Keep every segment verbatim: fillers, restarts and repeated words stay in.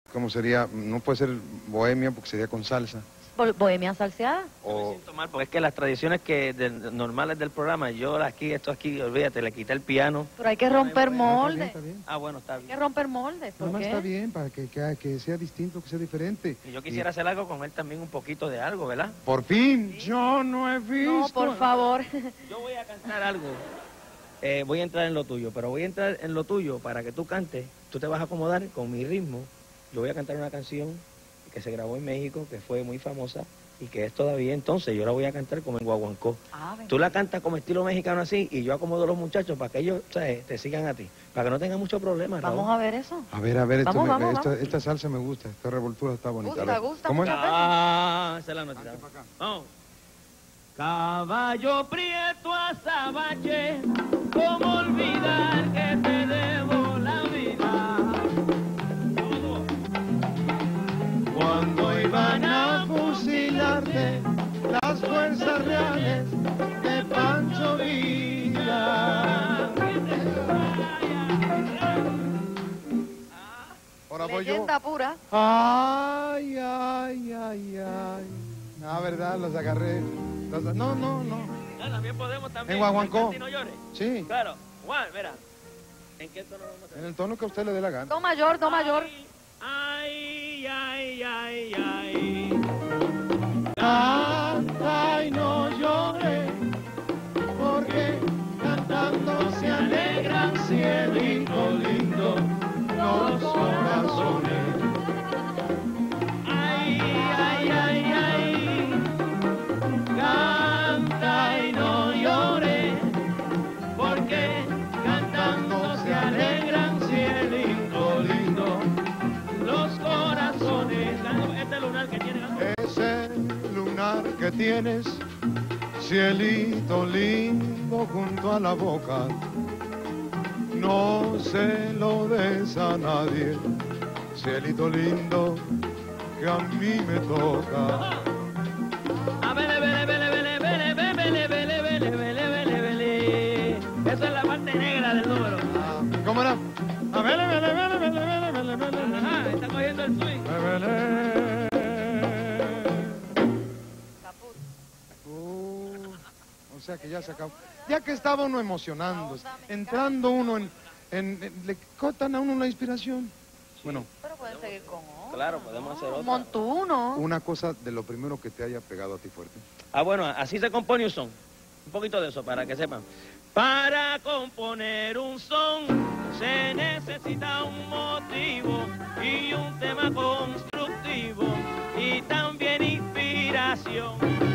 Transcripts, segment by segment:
¿Cómo sería? No puede ser bohemia porque sería con salsa. ¿Bohemia salseada? O... Me siento mal porque es que las tradiciones que de, normales del programa, yo aquí, esto aquí, olvídate, le quité el piano. Pero hay que romper moldes. No, está bien, está bien. Ah, bueno, está bien. Hay que romper moldes. ¿Por Nada más qué? está bien para que, que, que sea distinto, que sea diferente. Y yo quisiera y... hacer algo con él también, un poquito de algo, ¿verdad? Por fin, ¿Sí? Yo no he visto. No, por favor. Yo voy a cantar algo. Eh, voy a entrar en lo tuyo, pero voy a entrar en lo tuyo para que tú cantes. Tú te vas a acomodar con mi ritmo. Yo voy a cantar una canción que se grabó en México, que fue muy famosa y que es todavía, entonces yo la voy a cantar como en guaguancó. Ah, tú la cantas como estilo mexicano así y yo acomodo a los muchachos para que ellos, ¿sabes?, te sigan a ti, para que no tengan muchos problemas. Vamos Raúl. a ver eso. A ver, a ver, esto vamos, me, vamos, esta, vamos. esta salsa me gusta, esta revoltura está bonita. Gusta, gusta. ¿Cómo es? Ah, esa es la noticia. Vamos. Caballo prieto azabache, ¿cómo olvidar que te debo la vida? Cuando iban a fusilarte las fuerzas reales de Pancho Villa. Ahora voy yo. Leyenda pura. Ay, ay, ay, ay. Ah, verdad, los agarré. Los... No, no, no. Ah, también podemos también. ¿En guaguancó? No llores. Sí. Claro. Juan, mira. ¿En qué tono vamos a hacer? En el tono que a usted le dé la gana. Do mayor, do mayor. Ay, ay, ay, ay. Canta y no llore, porque cantando se alegran cielito lindo los corazones. Ay, ay, ay, ay. Canta y no llore, porque cantando se alegran cielito lindo los corazones. Este lunar que tiene. Ese lunar que tienes, cielito lindo junto a la boca, no se lo des a nadie, cielito lindo que a mí me toca. A vele, vele, vele, vele, vele, vele, vele, vele, vele, vele, vele. Esa es la parte negra del número. ¿Cómo era? A vele, vele, vele, vele, vele, vele, vele. Ajá, está cogiendo el swing. Vele. O sea que ya se acabó. Ya que estaba uno emocionando, entrando uno en, en, en... le cortan a uno la inspiración. Sí. Bueno. Pero pueden seguir con otro. Claro, podemos hacer otro. Montuno. Una cosa de lo primero que te haya pegado a ti fuerte. Ah, bueno, así se compone un son. Un poquito de eso, para que sepan. Para componer un son se necesita un motivo y un tema constructivo y también inspiración.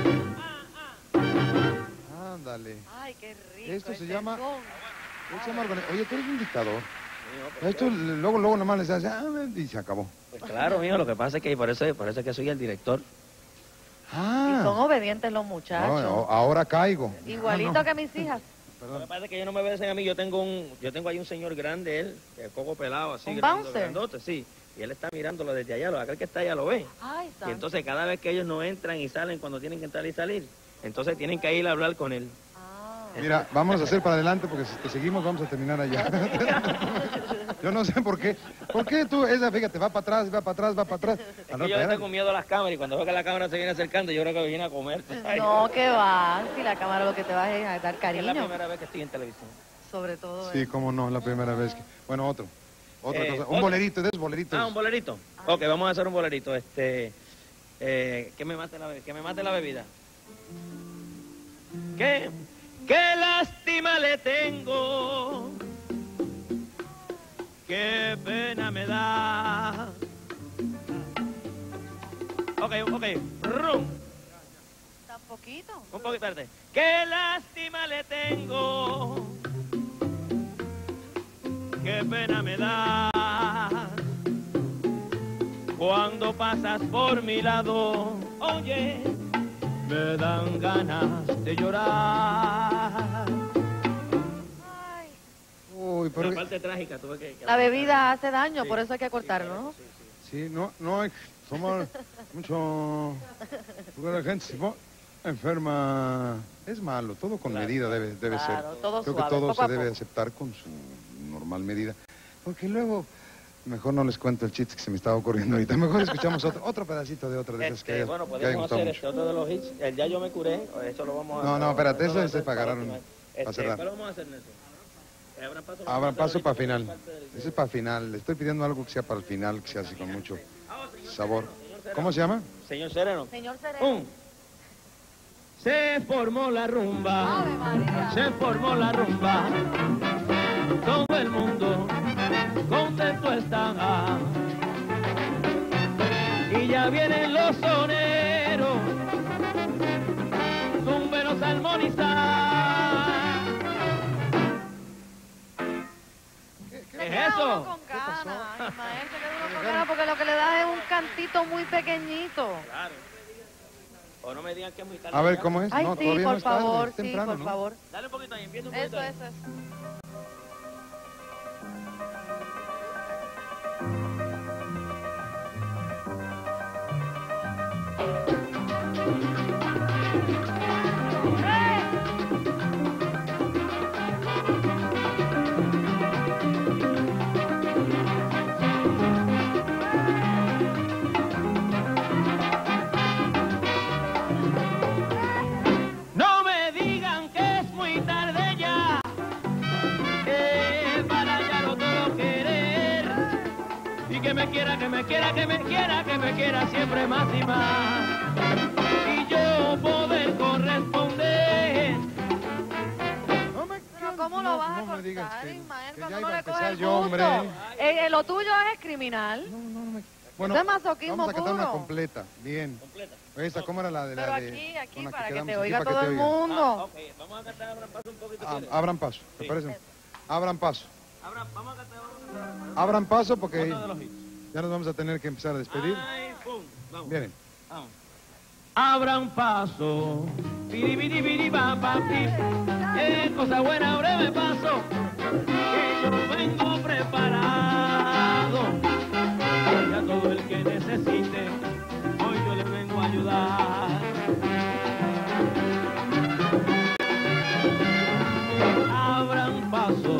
Ándale. Ay, qué rico. Esto se este llama... son. Esto se llama organi- Oye, tú eres un dictador. Esto luego, luego nomás les hace... Ah, y se acabó. Pues claro, mijo, lo que pasa es que por eso, por eso es que soy el director. Ah. Y son obedientes los muchachos. No, no, ahora caigo. Igualito No, no. que mis hijas. Lo que pasa es que ellos no me obedecen a mí, yo tengo un, yo tengo ahí un señor grande, él, que es coco pelado, así, ¿Un grande, bouncer? grandote, sí, y él está mirándolo desde allá, lo aquel que está allá lo ve. Ay, Y santo. entonces cada vez que ellos no entran y salen cuando tienen que entrar y salir, entonces tienen que ir a hablar con él. Ah. Mira, vamos a hacer para adelante porque si te seguimos vamos a terminar allá. Yo no sé por qué. ¿Por qué tú, esa, fíjate, va para atrás, va para atrás, va para atrás? Es Ah, que no, yo le espera. tengo miedo a las cámaras y cuando veo que la cámara se viene acercando, yo creo que viene a comer. No, que va. Si la cámara lo que te va es a dar Es la cariño. primera vez que estoy en televisión. Sobre todo. Sí, eso. cómo no, la primera vez que... Bueno, otro. Otra Eh, cosa. Un otro. bolerito, de esos boleritos. Ah, un bolerito. Ok, vamos a hacer un bolerito. Este, eh, que me mate la, be- que me mate la bebida. ¿Qué? ¡Qué lástima le tengo! ¡Qué pena me da! Ok, ok, rum. ¿Tan poquito? Un poquito, espérate. ¡Qué lástima le tengo! ¡Qué pena me da! Cuando pasas por mi lado, oye, me dan ganas de llorar. Ay. Uy, pero... La parte trágica, tuve que... que La bebida hace daño, Sí, por eso hay que cortarlo, sí, ¿no? sí, sí. Sí, no, no hay... Somos mucho... Porque la gente se pone enferma... Es malo, todo con Claro. medida debe, debe Claro, ser. todo Creo suave, que todo poco se a debe poco. aceptar con su normal medida. Porque luego Mejor no les cuento el chiste que se me estaba ocurriendo ahorita. Mejor escuchamos otro, otro pedacito de otra de esas Este, que, bueno, que hayan podemos gustado hacer mucho. este otro de los hits. El Ya Yo Me Curé, eso lo vamos a No, no, espérate, eso eso lo es vamos a para agarrar hacer un- última. para Este, cerrar. ¿cuál vamos a hacer, Nelson? Eh, Abran paso, Abran vamos a paso hacer para ahorita final. parte del- Ese es para final. Le estoy pidiendo algo que sea para el final, que sea así con mucho Ah, señor sabor. Sereno, señor Sereno. ¿Cómo se llama? Señor Sereno. Señor Sereno. Un. Se formó la rumba. Ave María. Se formó la rumba. Todo el mundo contento está. Y ya vienen los soneros, números a armonizar. ¿Qué, Se qué? queda eso? uno con ¿Qué pasó? ganas, Ismael, se queda uno con ganas porque lo que le da es un cantito muy pequeñito. Claro. O no me digan que es muy tarde. A ver, ya. ¿cómo es? Ay, no, sí, todavía no por es tarde, favor, es sí, temprano, por ¿no? favor. Dale un poquito ahí, empieza un poquito Eso, ahí. eso, eso. No me digan que es muy tarde ya, que para ya no todo querer. Y que me quiera, que me quiera, que me quiera, que me quiera siempre más y más. Y yo poder corresponder. No me- Pero ¿cómo lo vas a no me digas cortar, que- Ismael, que cuando ya no iba a le coge empezar el yo, hombre. gusto? Eh, eh, lo tuyo es criminal. No, no, no me... Esto es masoquismo vamos a cantar una puro. completa. Bien. Completa. Esa, ¿cómo era la de la Pero de- aquí, aquí, con la para que quedamos te aquí, oiga para que todo te el oigan? Ah, mundo. ok, vamos a cantar, abran paso un poquito. Ah, ¿quieres? abran paso, ¿te Sí. parece? Abran paso. Abran, vamos a cantar, vamos a cantar. Abran paso porque Otro de los hits. ya nos vamos a tener que empezar a despedir. Ay, pum, vamos. Vienen. Vamos. Abran paso, piri, piri, piri, pa, pa, pi. Eh, cosa buena, breve paso, que yo vengo preparado. Y a todo el que necesite, hoy yo le vengo a ayudar. Abran paso,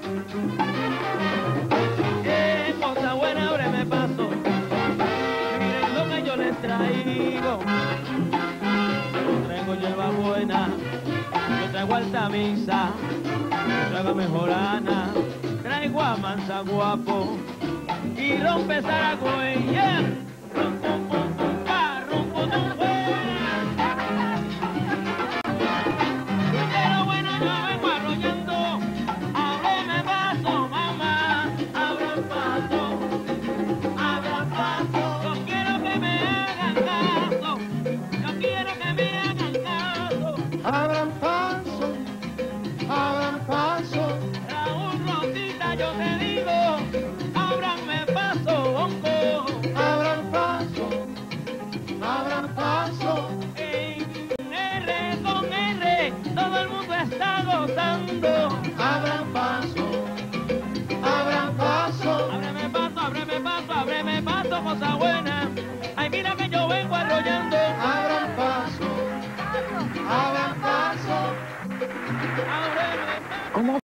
eh, cosa buena, breve paso. Miren lo que yo les traigo. Yo traigo hierba buena, yo traigo altamisa, yo traigo mejorana, traigo a mansa guapo y rompe Zaragüey, yeah. Rum, pum, pum, pum, pa, rum, pum, tum, pero bueno, yo vengo arrollando, ábreme paso, mamá, abran paso. Abran paso, yo quiero que me hagan caso, yo quiero que me hagan caso. Abran paso, abran paso. Raúl Rosita, yo te digo, ábranme paso, bonco. Abran paso, abran paso. En R con R, todo el mundo está gozando. Abran paso, abran paso. Ábreme paso, ábreme paso, ábreme paso, cosa buena.